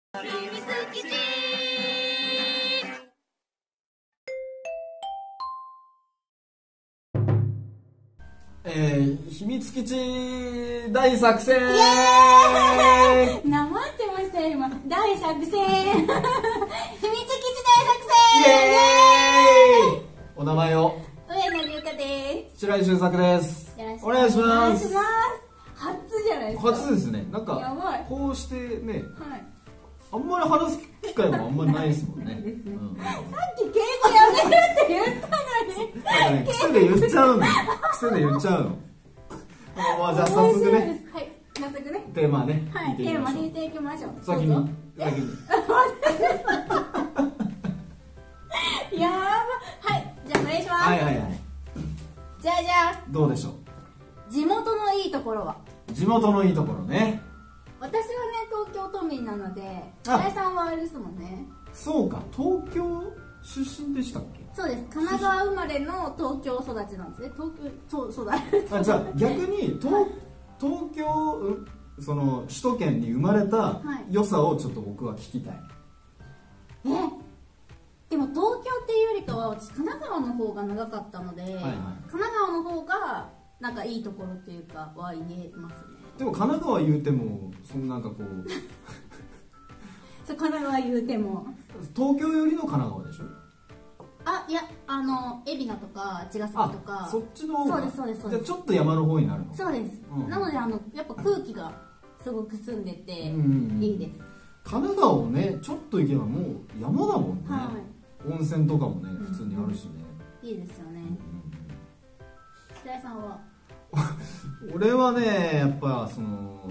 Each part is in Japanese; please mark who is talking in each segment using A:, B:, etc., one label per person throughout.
A: 秘密基地大作戦。
B: なまってましたよ今。大作戦。秘密基地大作戦。
A: イエーイ。お名前を。
B: 上野龍香です。
A: 白井修作です。お願いします。
B: 初じゃないですか。
A: 初ですね。なんかこうしてね、はい、あんまり話す機会もあんまりないですもんね。
B: さっき敬語やめるって言ったのに。
A: 癖で言っちゃうの。癖で言っちゃうの。まあじゃあ早速ね。
B: はい。早速ね。
A: テーマね。
B: はい。テーマ引いていきましょう。
A: 先に。
B: やば。はい。じゃあお願いします。
A: はいはいはい。
B: じゃあじゃあ。
A: どうでしょう。
B: 地元のいいところは。
A: 地元のいいところね。
B: 私はね東京都民なので、白井さんはあれですもんね。
A: そうか、東京出身でしたっけ？
B: そうです。神奈川生まれの東京育ちなんですね。東京そうだ。
A: あ、じゃあ逆に東京その首都圏に生まれた良さをちょっと僕は聞きたい。
B: でも東京っていうよりかは私神奈川の方が長かったので、神奈川の方がなんかいいところっていうかは言えますね。
A: でも神奈川言うてもそんなんかこう
B: そう神奈川言うても
A: 東京よりの神奈川でしょ。
B: あ、いや海老名とか茅ヶ崎とか
A: そっちの方が。
B: そうです。
A: じゃあちょっと山の方になるの。
B: そうです、なのでやっぱ空気がすごく澄んでていいです。
A: 神奈川もねちょっと行けばもう山だもんね、温泉とかもね普通にあるしね、
B: いいですよね。白井さんは？
A: 俺はねやっぱその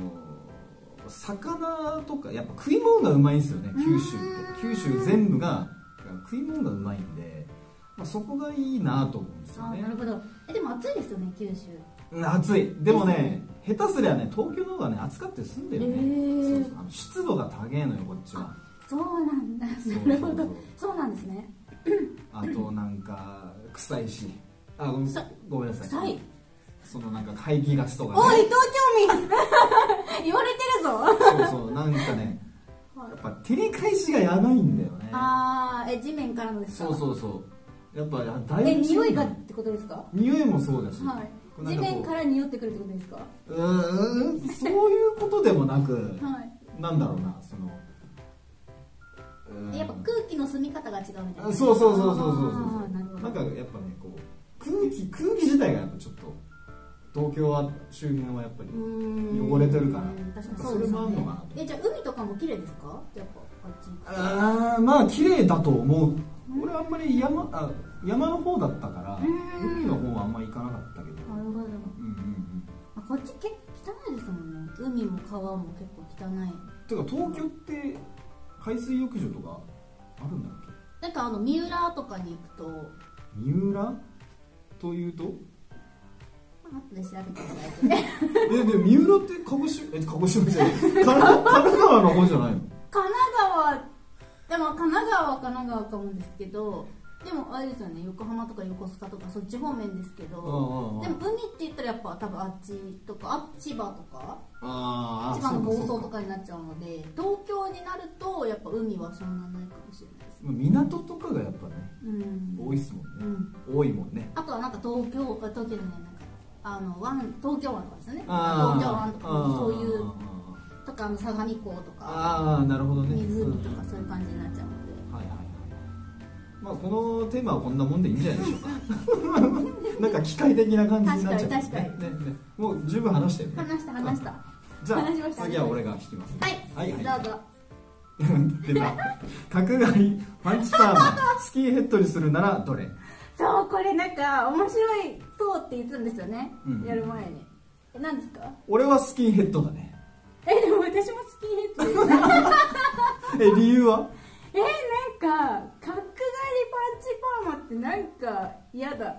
A: 魚とかやっぱ食い物がうまいんですよね。九州全部が食い物がうまいんで、そこがいいなと思うんですよね。
B: なるほど。でも暑いですよね九州。
A: 暑い。でもね下手すりゃね東京の方がね暑かったりするんだよね。そう湿度が高えのよこっちは。
B: そうなんだ。なるほど。そうなんですね。
A: あとなんか臭いし、ごめんなさい。臭い。そのなんか排気ガスとかね。
B: おい東京民言われてるぞ。
A: そうなんかねやっぱ照り返しがやばいんだよね。
B: 地面からのですか？
A: そうやっぱだいぶ
B: 匂いがってことですか？
A: 匂いもそうだし、
B: 地面から匂ってくるってことですか？
A: そういうことでもなく、なんだろうな、その
B: やっぱ空気の澄み方が違うみたいな。
A: そうなんかやっぱねこう空気自体がやっぱちょっと東京は周辺はやっぱり汚れてるからそれもあるのかな。
B: じゃあ海とかも綺麗ですか？やっぱ
A: まあ綺麗だと思う。俺あんまり山の方だったから海の方はあんまり行かなかったけど。
B: なるほど。こっち結構汚いですもんね。海も川も結構汚い。
A: てか東京って海水浴場とかあるんだっけ？
B: なんか三浦とかに行くと。
A: 三浦というと？
B: 後で調べてください。
A: で三浦って鹿児島じゃない神奈川の方じゃないの？
B: 神奈川でも神奈川は神奈川かもですけど、でもあれですよね、横浜とか横須賀とかそっち方面ですけど、でも海って言ったらやっぱ多分あっちとか千葉とか千葉の房総とかになっちゃうので、東京になるとやっぱ海はそんなないかもしれないです。
A: 港とかがやっぱね多いっすもんね。多いもんね。
B: あとはなんか東京じゃないなんか東京湾とかですよね。東京湾とかそういうとか相模湖とか
A: なるほどね。
B: 湖とかそういう感じになっちゃうので。
A: まあこのテーマはこんなもんでいいんじゃないでしょうか。なんか機械的な感じになっちゃう。
B: 確かに
A: もう十分話したよね。
B: 話した。
A: じゃあ次は俺が聞きます。
B: はい、どうぞ。
A: 出た。角刈りパンチパーマスキンヘッドにするならどれ？
B: そう、これなんか面白いそうって言ってたんですよね、やる前に。何ですか？
A: 俺はスキンヘッドだね。
B: でも私もスキンヘッドです。
A: 理由は？
B: なんか角刈りパンチパーマってなんか嫌だ。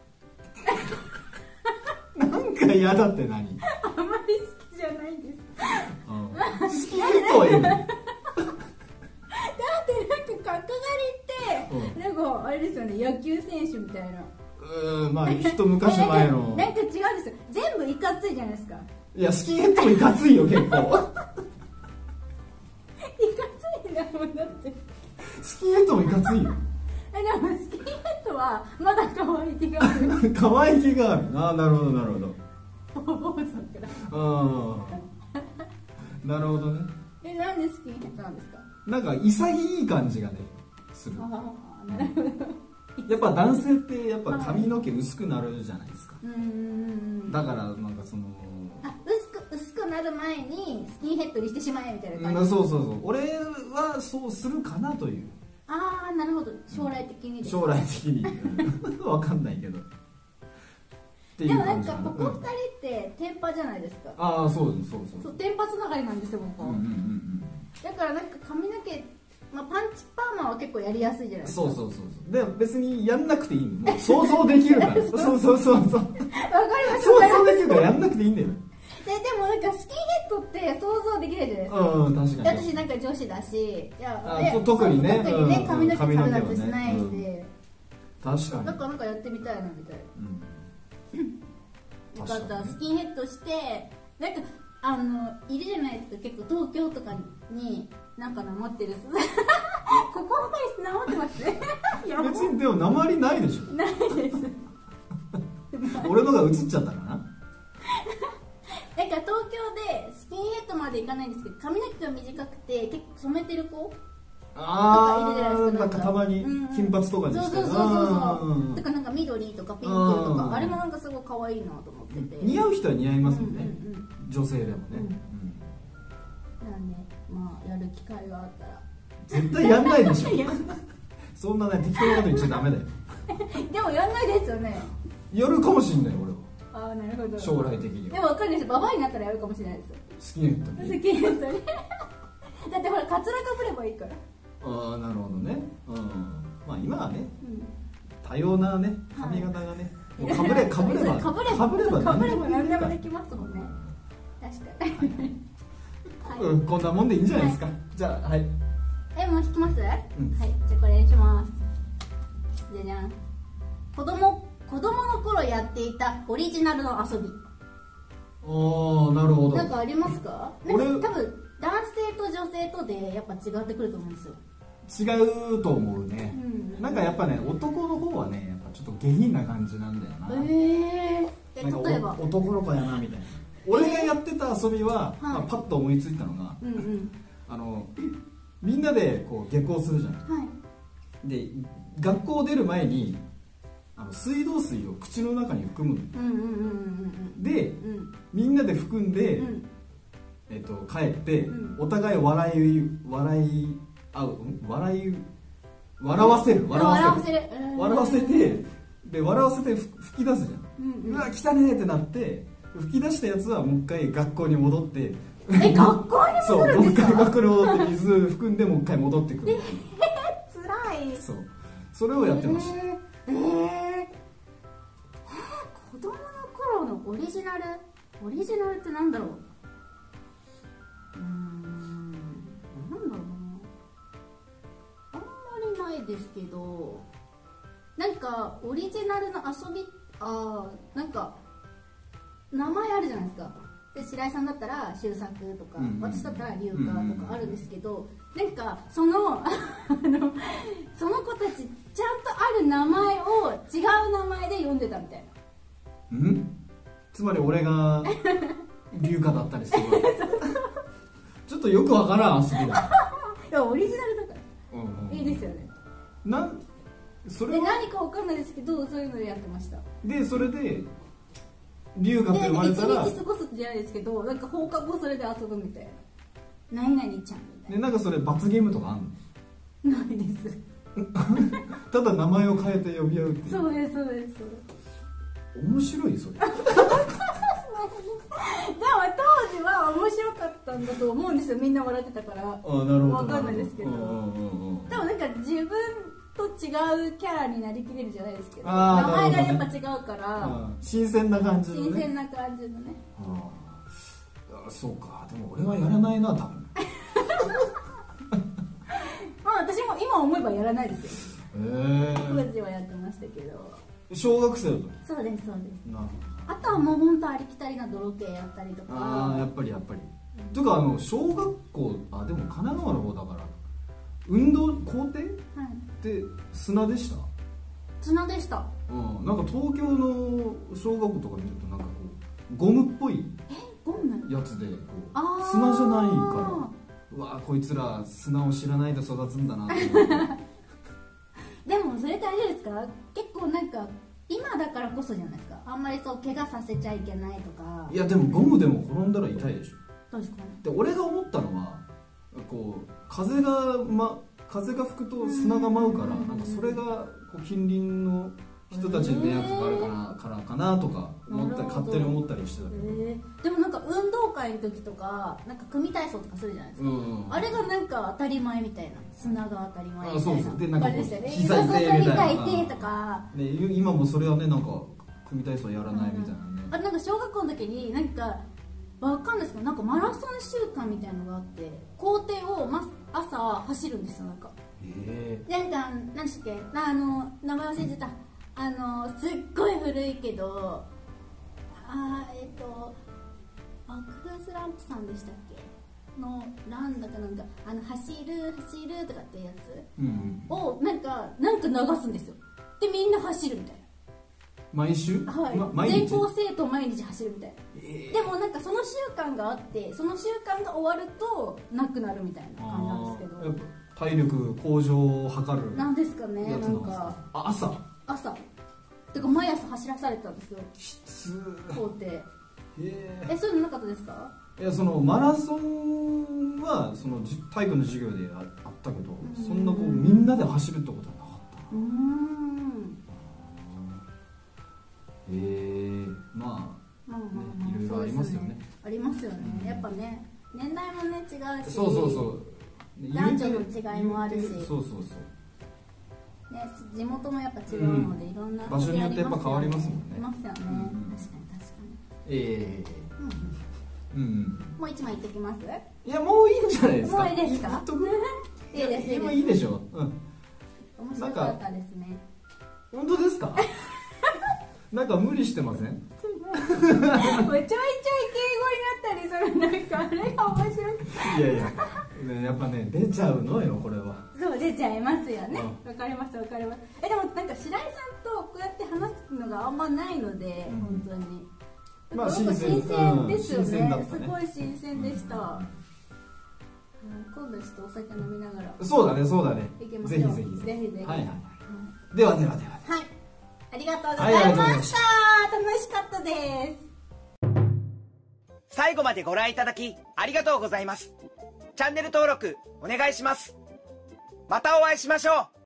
A: なんか嫌だって何？
B: あまり好きじゃないです。
A: スキンヘッドはいいね。
B: なんか角刈りってなんかあれですよね、野球選手みたいな。
A: まあ一昔前の
B: なんか違うんですよ、全部いかついじゃないですか。
A: いやスキンヘッドもいかついよ結構。
B: いかついだって
A: スキンヘッドもいかついよ。
B: でもスキンヘッドはまだ可愛い気がある。
A: 可愛い気がある。ああ、なるほどなるほど。ああ、なるほどね。
B: なんでスキンヘッドなんですか？
A: なんか潔い感じがねする。
B: ああ、なるほど。
A: やっぱ男性ってやっぱ髪の毛薄くなるじゃないですか。だからなんかその
B: 薄くなる前にスキンヘッドにしてしまえみたいな感じ。
A: そうそうそう。俺はそうするかなという。
B: ああ、なるほど。将来的にです。
A: 将来的にわかんないけど。
B: でもなんかここ2人ってテンパじゃないですか。
A: ああ、そうそう
B: そう。テンパつながりなんですよ、ここ。だからなんか髪の毛、まあ、パンチパーマは結構やりやすいじゃないですか。
A: そうそうそう。で別にやんなくていいの。もう想像できるから。そうそうそう。わかります。想像できるからやんなくていいんだよ。
B: でもなんかスキンヘッドって想像できないじゃないですか。
A: うん、確かに。
B: 私なんか女子だし、
A: 特にね、
B: 髪の毛カラーしないんで、
A: 確かに。
B: なんかやってみたいなみたいな。よかった。スキンヘッドしてなんかいるじゃないですか、結構東京とかになんかなまってるここのfaceなまってますね。
A: 別にでもなまりないでしょ。
B: ないです。
A: 俺のが映っちゃったかな。
B: なんか東京でスキンヘッドまでいかないんですけど、髪の毛が短くて結構染めてる子とかいるじゃないですか。
A: なんかたまに金髪とかにして。
B: そう。だからなんか緑とかピンクとか、あれもなんかすごい可愛いなと思ってて。
A: 似合う人は似合いますもんね。女性でもね。
B: なんでまあやる機会があったら。
A: 絶対やんないでしょ。そんなね適当なこと言っちゃダメだよ。
B: でもやんないですよね。
A: やるかもしんない俺は。
B: ああ、なるほど。
A: 将来的には。
B: でも分かるでしょ、ババアになったらやるかもしれないですよ。
A: スキンヘッドに。
B: スキンヘッドに。だってほらカツラかぶればいいから。
A: ああ、なるほどね。まあ今はね、多様なね髪型がね、かぶれば
B: 何でもできますもんね。確かに。
A: こんなもんでいいんじゃないですか。じゃあはい。
B: もう引きます？はい。じゃあこれにします。じゃじゃん。子供の頃やっていたオリジナルの遊び。
A: ああ、なるほど。
B: なんかありますか？なんか多分男性と女性とでやっぱ違ってくると思うんですよ。
A: 違うと思うね。なんかやっぱね、男の方はね、やっぱちょっと下品な感じなんだよな。
B: 例えば
A: 男の子やなみたいな。俺がやってた遊びは、パッと思いついたのが、みんなでこう下校するじゃん。で、学校出る前に水道水を口の中に含む。で、みんなで含んで、帰ってお互い笑わせて、で笑わせて吹き出すじゃん。うわ汚ねえってなって、吹き出したやつはもう一回学校に戻って、
B: 学校に戻るんですか？
A: そう、もう一回学校に戻って水含んでもう一回戻ってくる。
B: つらい。
A: そう、それをやってました。
B: 子供の頃のオリジナルってなんだろう。なんだろうな。あんまりないですけど、なんかオリジナルの遊び、なんか名前あるじゃないですか。で、白井さんだったら周作とか、私だったら龍華とかあるんですけど、なんかそのその子たちちゃんとある名前を違う名前で呼んでたみたいな。
A: つまり俺が龍華だったりするちょっとよくわからん遊びだ。
B: でもオリジナルだからいいですよね。
A: それは
B: 何かわかんないですけど、そういうのでやってました。
A: で、それで龍華って生まれたら
B: 一日過ごすじゃないですけど、なんか放課後それで遊ぶみたいな。何々ちゃんみたいな。
A: なんかそれ罰ゲームとかあん
B: の？ないです。
A: ただ名前を変えて呼び合うっていう。
B: そうです。
A: 面白いそれ。でも
B: 当時は面白かったんだと思うんですよ。みんな笑ってたから。
A: なるほど。
B: わかんないですけど。でもなんか自分と違うキャラになりきれるじゃないですけど、名前がやっぱ違うから、
A: 新鮮な感じのね。
B: 新鮮な感じのね。
A: そうか。でも俺はやらないな、多分。
B: まあ私も今思えばやらないですよ。当時はやってましたけど。
A: 小学生だと。
B: そうです。あとはもう本当ありきたりな泥系やったりとか。
A: やっぱり。というか小学校、でも神奈川の方だから運動校庭って砂でした？
B: 砂でした。
A: なんか東京の小学校とか見るとなんかこうゴムっぽいやつでこう砂じゃないから、うわこいつら砂を知らないで育つんだなって
B: でもそれ大丈夫ですか？結構なんか今だからこそじゃないですか。あんまりそう怪我させちゃいけないとか。
A: いやでもゴムでも転んだら痛いでしょ。
B: 確かに。
A: で俺が思ったのはこう風が吹くと砂が舞うから、なんかそれがこう近隣の人たちに迷惑があるからかなとか思ったり勝手に思ったりしてたけど、
B: でもなんか運動会の時とかなんか組体操とかするじゃないですか、あれがなんか当たり前みたいな、砂が当たり前みたいな。
A: そうそうでなんかこう
B: 膝痛いみたいなとか、
A: 今もそれはねなんか組体操やらないみたいなね。
B: あれなんか小学校の時になんかわかんないですけどなんかマラソン週間みたいなのがあって、校庭を朝走るんですよ。なんかなんか何して名前忘れてた、すっごい古いけどバックスランプさんでしたっけのランだかなんか走るとかってやつをなんか流すんですよ。でみんな走るみたいな。
A: 毎週？
B: はい、全校生徒毎日走るみたいな、でもなんかその習慣があって、その習慣が終わるとなくなるみたいな感じなんですけど、
A: やっぱ体力向上を図る
B: なんですかね。なんか
A: 朝
B: てか毎朝走らされてたんですよ、
A: きつ
B: 校庭。そういうのなかったですか？
A: いやそのマラソンはその体育の授業であったけど、そんなこうみんなで走るってことはなかった。まあいろいろありますよね。
B: ありますよね。やっぱね年代もね違うし、
A: そう
B: 男女の違いもあるし、
A: そう
B: ね、地元もやっぱ違うので、いろんな
A: 場所によってやっぱ変わりますもんね。
B: いますよね。確かに。もう一枚いってきます？
A: いやもういいんじゃないですか。
B: もういいですか？いいです。
A: 今いいでしょ。
B: 面白かったですね。
A: 本当ですか？なんか無理してません？
B: ちょいちょい敬語になったりする、なんかあれが面白い。
A: いややっぱね出ちゃうのよこれは。
B: そう出ちゃいますよね。わかります。でもなんか白井さんとこうやって話すのがあんまないので、本当に。まあ新鮮ですよね。すごい新鮮でした。今度ちょっとお酒飲みながら。そうだね。
A: ぜひぜひ。はい。では。はい。
B: ありがとうございました。楽しかったです。
C: 最後までご覧いただきありがとうございます。チャンネル登録お願いします。またお会いしましょう。